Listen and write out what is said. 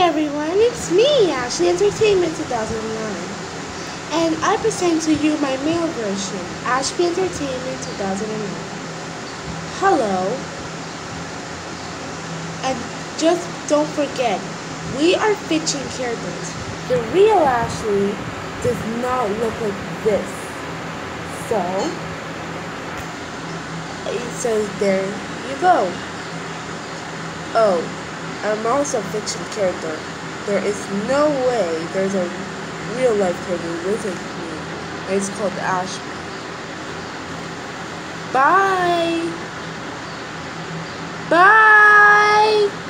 everyone, it's me, Ashley, Entertainment 2009. And I present to you my male version, Ashby Entertainment 2009. Hello. And just don't forget, we are fiction characters. The real Ashley does not look like this. So there you go. Oh, I'm also a fiction character. There is no way there's a real life character with me. It's called Ashby. Bye! Bye!